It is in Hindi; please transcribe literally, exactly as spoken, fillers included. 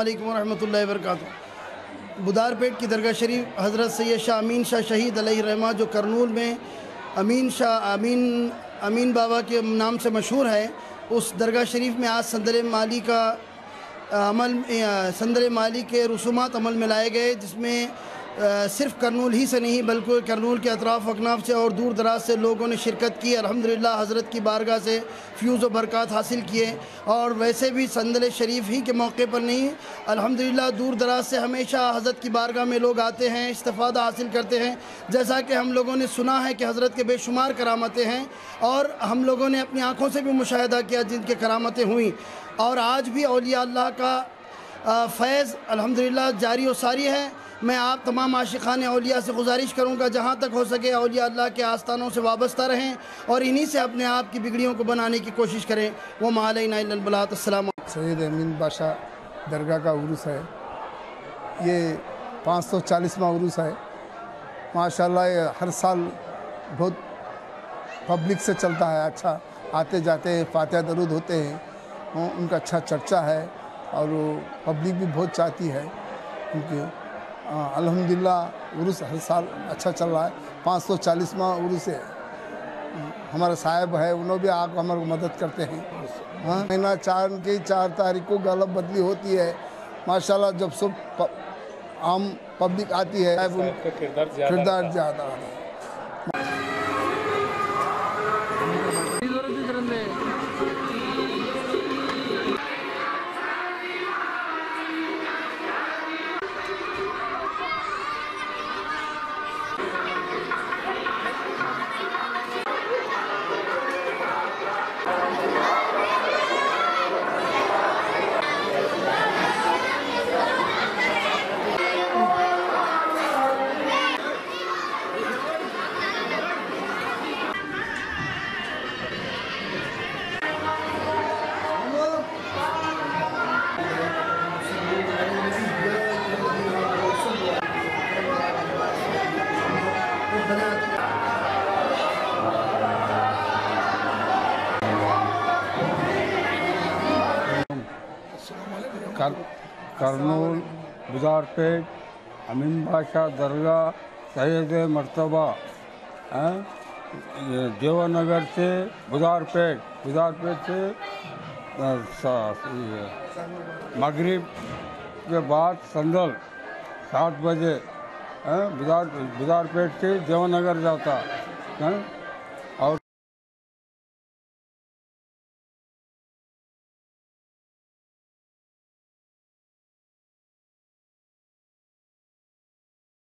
वालेकुम रहमतुल्लाहि व बरकातुहू। बुदारपेट की दरगाह शरीफ हज़रत सैयद शाह अमीन शाह शहीद अलैहि रहमा जो करनूल में अमीन शाह अमीन अमीन बाबा के नाम से मशहूर है, उस दरगाह शरीफ में आज संदर माली का अमल संदर माली के रसूमात अमल में लाए गए, जिसमें सिर्फ़ करनूल ही से नहीं बल्कि करनूल के अतराफ़ अकनाफ से और दूर दराज से लोगों ने शिरकत की। अल्हम्दुलिल्लाह हज़रत की बारगाह से फ्यूज़ व बरक़ात हासिल किए। और वैसे भी संदल शरीफ ही के मौके पर नहीं, अल्हम्दुलिल्लाह दूर दराज से हमेशा हज़रत की बारगाह में लोग आते हैं, इस्तिफ़ादा हासिल करते हैं। जैसा कि हम लोगों ने सुना है कि हज़रत के बेशुमार करामतें हैं और हम लोगों ने अपनी आँखों से भी मुशाहिदा किया जिनके करामतें हुई। और आज भी औलिया अल्लाह का फैज़ अल्हम्दुलिल्लाह जारी व सारी है। मैं आप तमाम आशिक़ान औलिया से गुजारिश करूँगा जहाँ तक हो सके औलिया अल्लाह के आस्थानों से वाबस्ता रहें और इन्हीं से अपने आप की बिगड़ियों को बनाने की कोशिश करें। वो मालैना इल्लल बलात। अस्सलाम। सैयद अमीन बादशाह दरगाह का उरूस है, ये पाँच सौ चालीसवां उरूस है। माशाल्लाह ये हर साल बहुत पब्लिक से चलता है, अच्छा आते जाते हैं, फातिहा दरूद होते हैं, उनका अच्छा चर्चा है और पब्लिक भी बहुत चाहती है उनके। अल्हम्दुलिल्लाह उर्स हर साल अच्छा चल रहा है। पाँच सौ चालीसवां उर्स है। हमारा साहब है, उन्होंने भी आकर हमारे मदद करते हैं। हाँ, महीना चार की चार तारीख को गलब बदली होती है। माशाल्लाह जब सब प, आम पब्लिक आती है, किरदार ज़्यादा है। कर, करनूल बुदारपेट अमीन बादशाह दरगाह सैयद मर्तबा देवानगर से बुदारपेट बुदारपेट से मगरिब के बाद संदल सात बजे बुदार बुदारपेट से देवानगर जाता है।